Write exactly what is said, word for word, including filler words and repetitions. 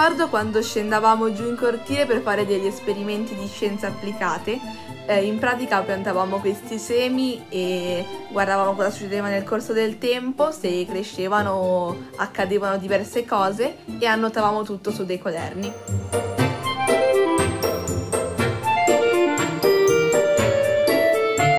ricordo quando scendavamo giù in cortile per fare degli esperimenti di scienze applicate. Eh, in pratica piantavamo questi semi e guardavamo cosa succedeva nel corso del tempo, se crescevano accadevano diverse cose e annotavamo tutto su dei quaderni.